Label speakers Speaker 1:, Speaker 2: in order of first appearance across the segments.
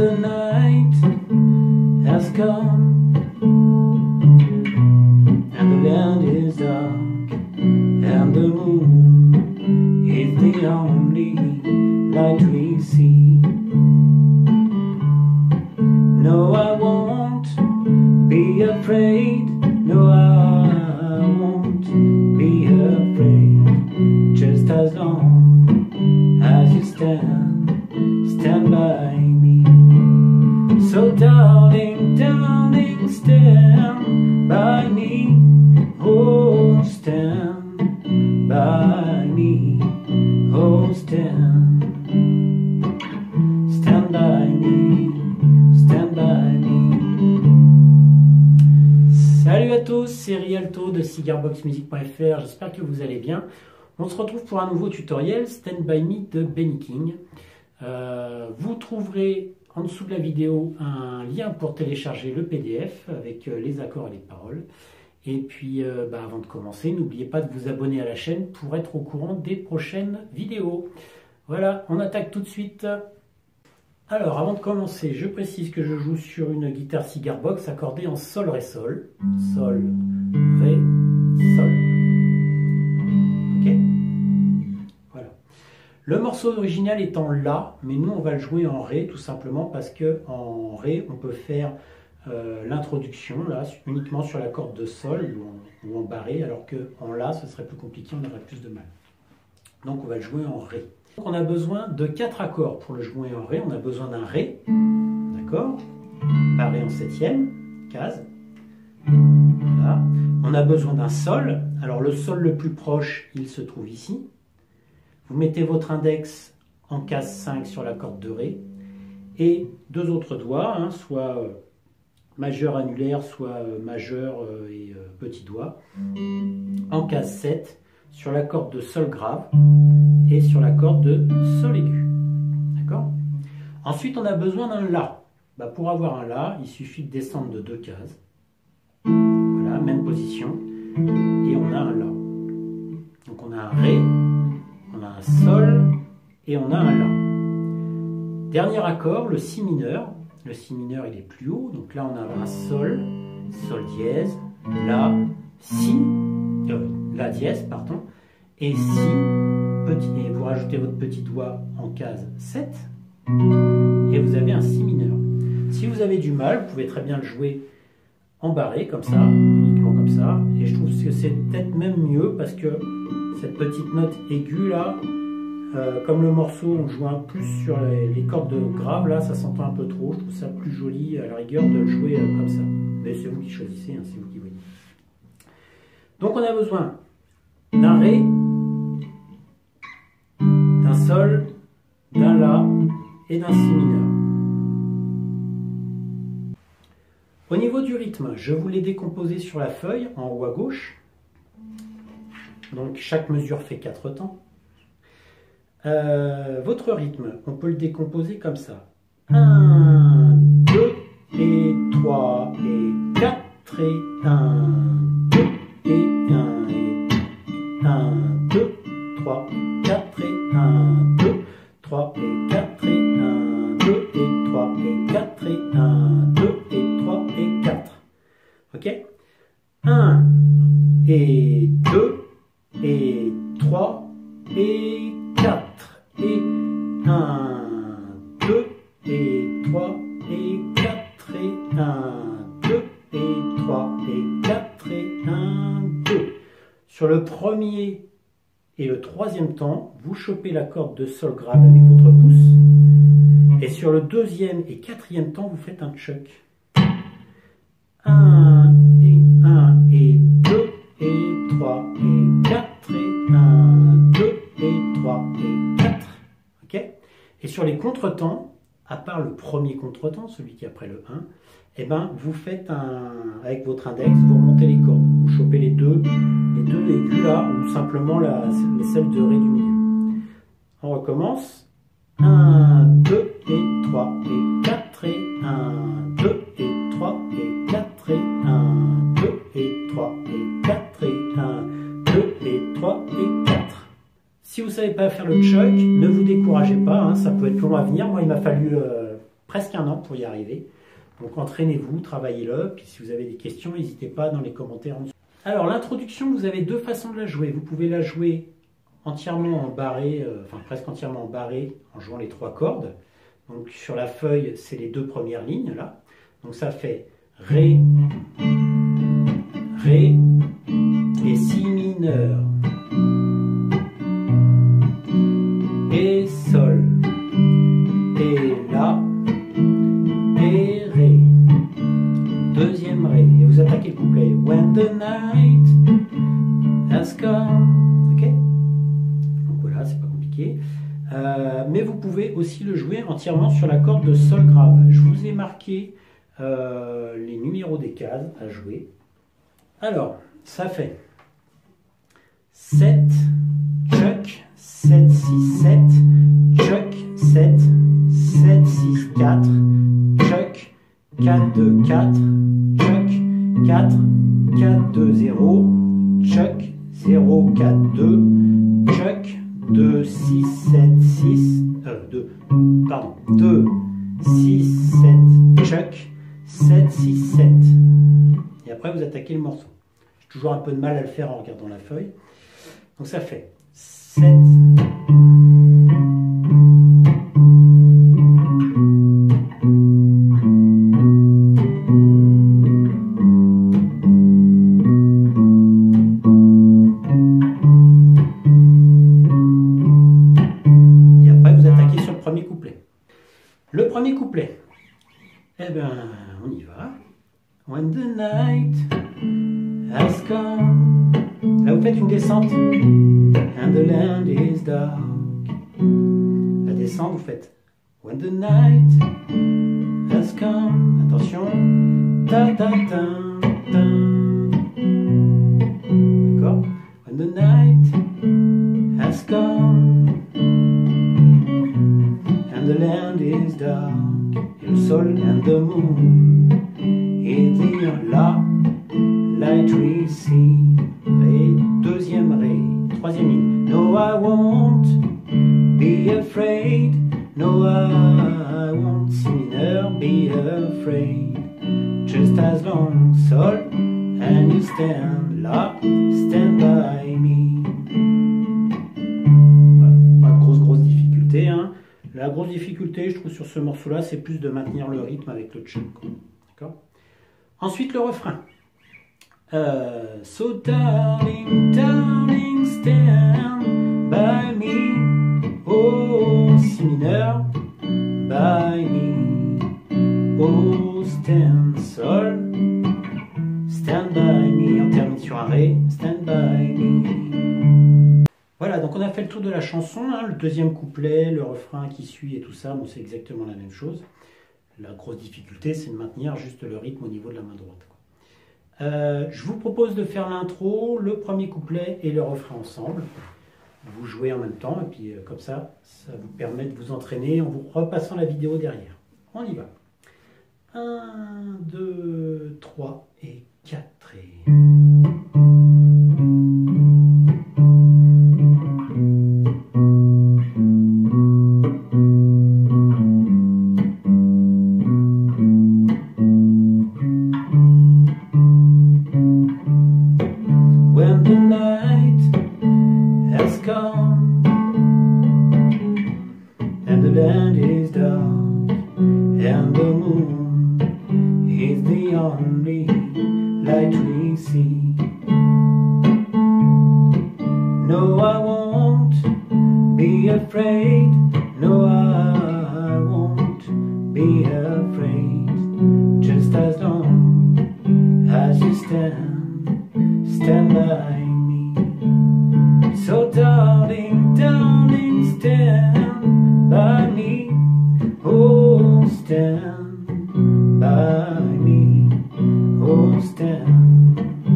Speaker 1: the night has come, and the land is dark, and the moon is the only light we see. No, I won't be afraid, no, I won't be afraid, just as long as you stand by me. So darling, darling, stand by me, oh, stand by me, oh, stand by me, stand by me. Salut à tous, c'est Rialto de cigarboxmusic.fr, j'espère que vous allez bien. On se retrouve pour un nouveau tutoriel Stand By Me de Benny King. Vous trouverez en dessous de la vidéo un lien pour télécharger le PDF avec les accords et les paroles. Et puis avant de commencer, n'oubliez pas de vous abonner à la chaîne pour être au courant des prochaines vidéos. Voilà, on attaque tout de suite. Alors avant de commencer, je précise que je joue sur une guitare Cigarbox accordée en sol, ré, sol. Sol, ré, sol. Ok? Voilà. Le morceau original est en La, mais nous on va le jouer en Ré tout simplement parce que en Ré on peut faire l'introduction là uniquement sur la corde de Sol ou en barré, alors qu'en La ce serait plus compliqué, on aurait plus de mal. Donc on va le jouer en Ré. Donc on a besoin de 4 accords pour le jouer en Ré. On a besoin d'un Ré, d'accord, barré en 7e case. Voilà. On a besoin d'un Sol. Alors le Sol le plus proche, il se trouve ici. Vous mettez votre index en case 5 sur la corde de Ré et deux autres doigts, hein, soit majeur annulaire, soit majeur et petit doigt, en case 7 sur la corde de Sol grave et sur la corde de Sol aigu. D'accord? Ensuite, on a besoin d'un La. Pour avoir un La, il suffit de descendre de 2 cases. Voilà, même position. Et on a un La. Donc on a un Ré, on a un Sol et on a un La. Dernier accord, le Si mineur. Le Si mineur, il est plus haut. Donc là, on a un Sol, Sol dièse, La, Si, La dièse, pardon, et Si, et vous rajoutez votre petit doigt en case 7, et vous avez un Si mineur. Si vous avez du mal, vous pouvez très bien le jouer en barré, comme ça, uniquement comme ça, et je trouve que c'est peut-être même mieux, parce que cette petite note aiguë là, comme le morceau on joue un plus sur les cordes graves, là ça s'entend un peu trop, je trouve ça plus joli à la rigueur de le jouer comme ça. Mais c'est vous qui choisissez, hein, c'est vous qui voyez. Donc on a besoin d'un Ré, d'un Sol, d'un La et d'un Si mineur. Au niveau du rythme, je vous l'ai décomposé sur la feuille en haut à gauche. Donc chaque mesure fait 4 temps. Votre rythme, on peut le décomposer comme ça. 1, 2 et 3 et 4 et 1, 2 et 1 et 1, 2, 3 et 4 et 1, 2, 3 et 4 et 1, 2 et 3 et 4 et 1, 2 et 3 et 4. Ok? 1 et 2 et 3 et 4 et 1, 2 et 3 et 4 et 1, 2 et 3 et 4 et 1, 2. Sur le premier et le troisième temps, vous chopez la corde de Sol grave avec votre pouce, et sur le deuxième et quatrième temps, vous faites un chuck. 1 et 2 et 3 et 4 et 1, 2 et 3 et 4. Ok? Et sur les contretemps, à part le premier contretemps, celui qui est après le 1, eh ben, vous faites avec votre index, vous remontez les cordes. Vous chopez les deux aigus là, ou simplement celle de Ré du milieu. On recommence. 1, 2 et 3 et 4 et 1, 2 et 3 et 4 et 1, 2 et 3 et 4 et 1, 2 et 3 et 4. Si vous ne savez pas faire le chuck, ne vous découragez pas, hein, ça peut être long à venir. Moi, il m'a fallu presque un an pour y arriver. Donc entraînez-vous, travaillez-le, puis si vous avez des questions, n'hésitez pas dans les commentaires en dessous. Alors l'introduction, vous avez deux façons de la jouer. Vous pouvez la jouer entièrement en barré, enfin presque entièrement en barré, en jouant les 3 cordes. Donc sur la feuille, c'est les 2 premières lignes là. Donc ça fait Ré, Ré et Si mineur et Sol et La et Ré. Deuxième Ré. Et vous attaquez le couplet. When the night has come. Ok? Donc voilà, c'est pas compliqué. Mais vous pouvez aussi le jouer entièrement sur la corde de Sol grave. Je vous ai marqué les numéros des cases à jouer. Alors, ça fait 7, Chuck, 7, 6, 7, Chuck, 7, 7, 6, 4, Chuck, 4, 2, 4, Chuck, 4, 4, 2, 0, Chuck, 0, 4, 2, Chuck, 2, 6, 7, 6, 2, 6, 7, Chuck, 7, 6, 7. Et après, vous attaquez le morceau. J'ai toujours un peu de mal à le faire en regardant la feuille. Donc ça fait 7. Et après, vous attaquez sur le premier couplet. Le premier couplet, eh bien, on y va. When the night has come. Là, vous faites une descente. And the land is dark. La descente, vous faites When the night has come. Attention. Ta ta ta ta. D'accord? When the night has come. And the land is dark. The sol and the moon is the La, light we see. Ré, deuxième Ré, troisième ligne. No, I won't be afraid. No, I won't, Si mineur, be afraid. Just as long, Sol, and you stand, La, stand by me. Voilà, pas de grosse difficulté, hein. La grosse difficulté, je trouve, sur ce morceau-là, c'est plus de maintenir le rythme avec le chuck. D'accord? Ensuite, le refrain. So darling, darling, stand by me. Oh, Si mineur, by me. Oh, stand, Sol, stand by me. On termine sur un Ré, stand by me. Voilà, donc on a fait le tour de la chanson, hein, le deuxième couplet, le refrain qui suit et tout ça, bon, c'est exactement la même chose. La grosse difficulté, c'est de maintenir juste le rythme au niveau de la main droite. Je vous propose de faire l'intro, le premier couplet et le refrain ensemble. Vous jouez en même temps et puis comme ça, ça vous permet de vous entraîner en vous repassant la vidéo derrière. On y va. 1, 2, 3 et 4 et... When the night has come and the land is dark and the moon is the only light we see. No, I won't be afraid. No, I won't be afraid. Just as long as you stand by me. So darling, darling, stand by me. Oh, stand by me. Oh, stand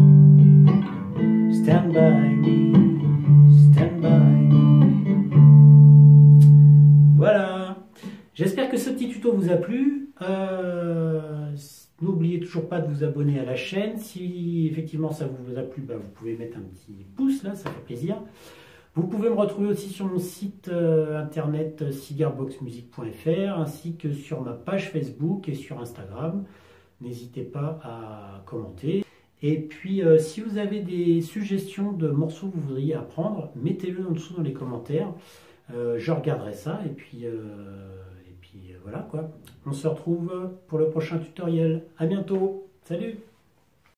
Speaker 1: by me. Stand by me. Voilà. J'espère que ce petit tuto vous a plu. N'oubliez toujours pas de vous abonner à la chaîne. Si effectivement ça vous a plu, bah, vous pouvez mettre un petit pouce là, ça fait plaisir. Vous pouvez me retrouver aussi sur mon site internet cigarboxmusic.fr ainsi que sur ma page Facebook et sur Instagram. N'hésitez pas à commenter. Et puis, si vous avez des suggestions de morceaux que vous voudriez apprendre, mettez-le en dessous dans les commentaires. Je regarderai ça. Et puis voilà quoi. On se retrouve pour le prochain tutoriel. À bientôt. Salut!